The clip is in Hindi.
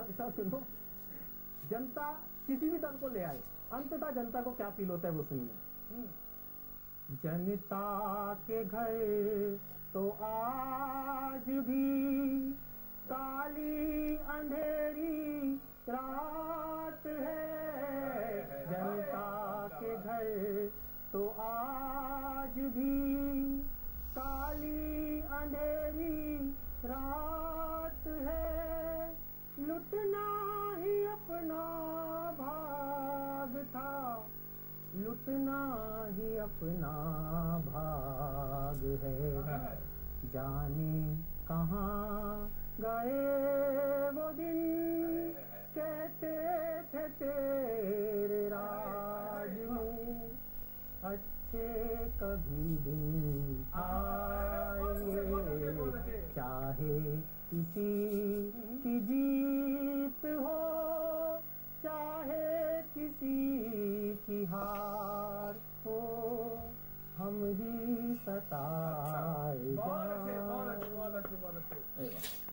ऐसा सुनो, जनता किसी भी दल को ले आए, अंततः जनता को क्या फील होता है वो सुनिए। जनता के घर तो आज भी काली अंधेरी रात है, जनता के घर तो आज भी काली अंधेरी रात है। लुटना ही अपना भाग था, लुटना ही अपना भाग है। जाने कहाँ गए वो दिन, कहते थे तेरे राज में अच्छे कभी दिन आएंगे। चाहे किसी की जीत हो, चाहे किसी की हार हो, हम ही सताए। बहुत अच्छे, बहुत अच्छे, बहुत अच्छे, बहुत अच्छे।